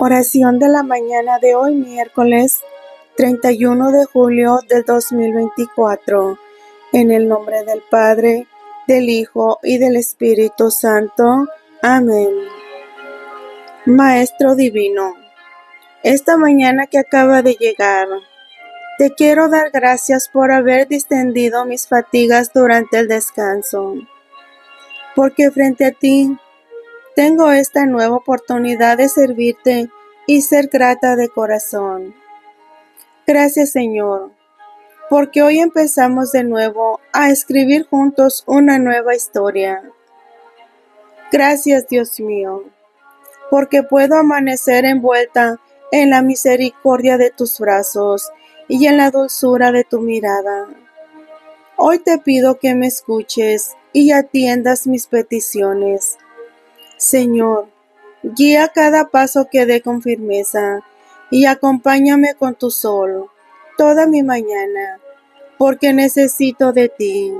Oración de la mañana de hoy, miércoles 31 de julio del 2024. En el nombre del Padre, del Hijo y del Espíritu Santo. Amén. Maestro Divino, esta mañana que acaba de llegar, te quiero dar gracias por haber distendido mis fatigas durante el descanso, porque frente a ti tengo esta nueva oportunidad de servirte y ser grata de corazón. Gracias, Señor, porque hoy empezamos de nuevo a escribir juntos una nueva historia. Gracias, Dios mío, porque puedo amanecer envuelta en la misericordia de tus brazos y en la dulzura de tu mirada. Hoy te pido que me escuches y atiendas mis peticiones. Señor, guía cada paso que dé con firmeza y acompáñame con tu sol toda mi mañana, porque necesito de ti.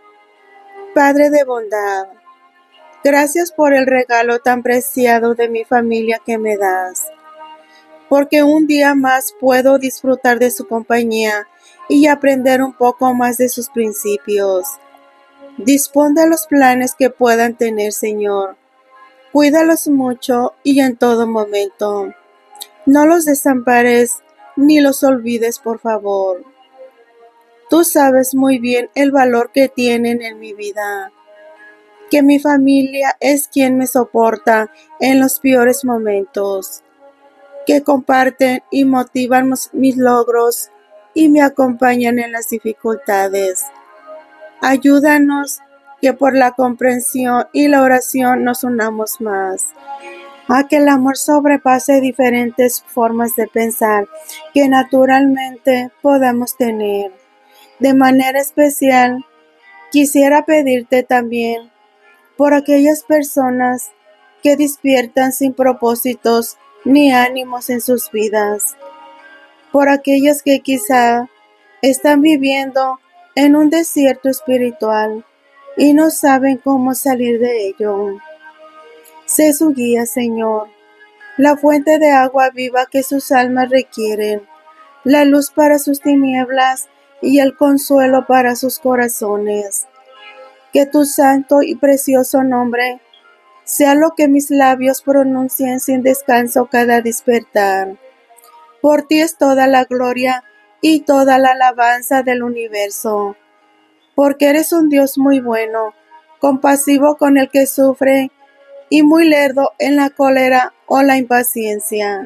Padre de bondad, gracias por el regalo tan preciado de mi familia que me das, porque un día más puedo disfrutar de su compañía y aprender un poco más de sus principios. Dispón de los planes que puedan tener, Señor. Cuídalos mucho y en todo momento. No los desampares ni los olvides, por favor. Tú sabes muy bien el valor que tienen en mi vida, que mi familia es quien me soporta en los peores momentos, que comparten y motivan mis logros y me acompañan en las dificultades. Ayúdanos que por la comprensión y la oración nos unamos más, a que el amor sobrepase diferentes formas de pensar que naturalmente podamos tener. De manera especial, quisiera pedirte también por aquellas personas que despiertan sin propósitos ni ánimos en sus vidas, por aquellas que quizá están viviendo en un desierto espiritual y no saben cómo salir de ello. Sé su guía, Señor, la fuente de agua viva que sus almas requieren, la luz para sus tinieblas y el consuelo para sus corazones. Que tu santo y precioso nombre sea lo que mis labios pronuncien sin descanso cada despertar. Por ti es toda la gloria y toda la alabanza del universo, porque eres un Dios muy bueno, compasivo con el que sufre y muy lerdo en la cólera o la impaciencia.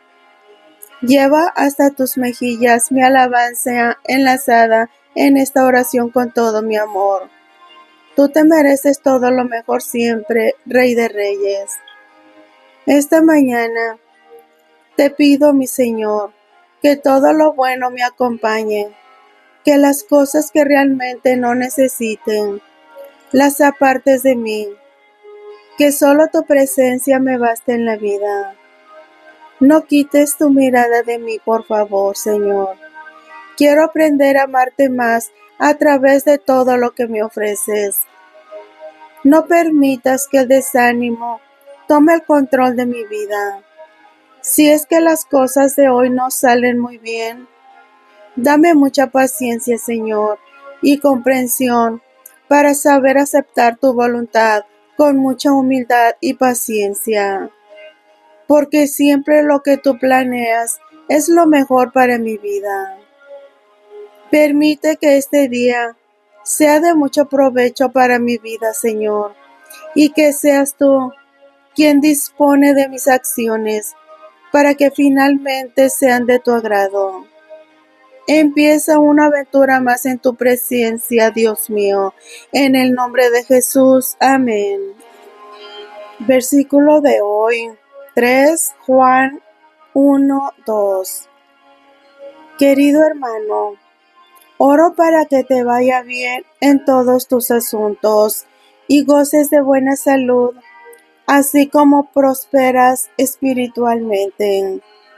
Lleva hasta tus mejillas mi alabanza enlazada en esta oración con todo mi amor. Tú te mereces todo lo mejor siempre, Rey de Reyes. Esta mañana te pido, mi Señor, que todo lo bueno me acompañe, que las cosas que realmente no necesiten, las apartes de mí, que solo tu presencia me baste en la vida. No quites tu mirada de mí, por favor, Señor. Quiero aprender a amarte más a través de todo lo que me ofreces. No permitas que el desánimo tome el control de mi vida. Si es que las cosas de hoy no salen muy bien, dame mucha paciencia, Señor, y comprensión para saber aceptar tu voluntad con mucha humildad y paciencia, porque siempre lo que tú planeas es lo mejor para mi vida. Permite que este día sea de mucho provecho para mi vida, Señor, y que seas tú quien dispone de mis acciones para que finalmente sean de tu agrado. Empieza una aventura más en tu presencia, Dios mío, en el nombre de Jesús. Amén. Versículo de hoy, 3 Juan 1:2. Querido hermano, oro para que te vaya bien en todos tus asuntos y goces de buena salud, así como prosperas espiritualmente.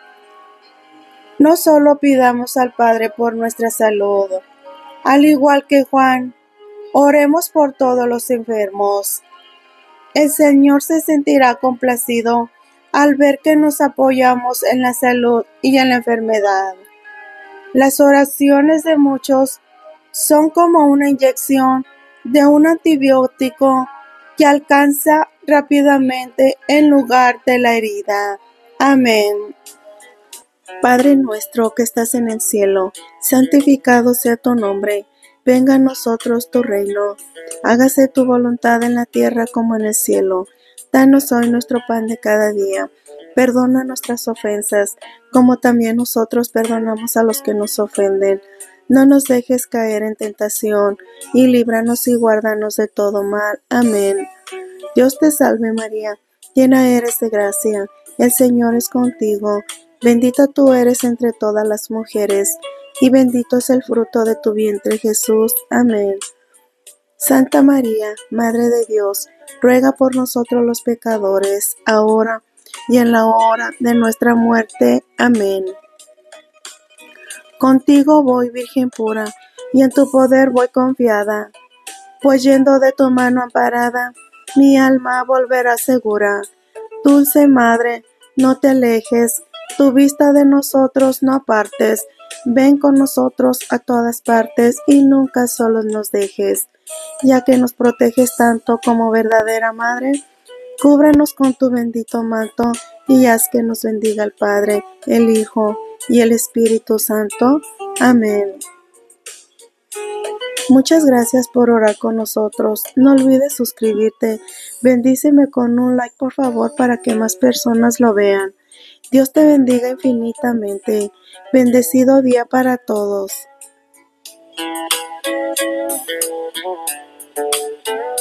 No solo pidamos al Padre por nuestra salud, al igual que Juan, oremos por todos los enfermos. El Señor se sentirá complacido al ver que nos apoyamos en la salud y en la enfermedad. Las oraciones de muchos son como una inyección de un antibiótico que alcanza rápidamente en lugar de la herida. Amén. Padre nuestro que estás en el cielo, santificado sea tu nombre. Venga a nosotros tu reino. Hágase tu voluntad en la tierra como en el cielo. Danos hoy nuestro pan de cada día. Perdona nuestras ofensas, como también nosotros perdonamos a los que nos ofenden. No nos dejes caer en tentación, y líbranos y guárdanos de todo mal. Amén. Dios te salve María, llena eres de gracia, el Señor es contigo. Bendita tú eres entre todas las mujeres, y bendito es el fruto de tu vientre Jesús. Amén. Santa María, Madre de Dios, ruega por nosotros los pecadores, ahora y en la hora de nuestra muerte. Amén. Contigo voy, Virgen pura, y en tu poder voy confiada, pues yendo de tu mano amparada, mi alma volverá segura. Dulce Madre, no te alejes, tu vista de nosotros no apartes, ven con nosotros a todas partes y nunca solos nos dejes. Ya que nos proteges tanto como verdadera Madre, cúbranos con tu bendito manto y haz que nos bendiga el Padre, el Hijo y el Espíritu Santo. Amén. Muchas gracias por orar con nosotros. No olvides suscribirte. Bendíceme con un like, por favor, para que más personas lo vean. Dios te bendiga infinitamente. Bendecido día para todos.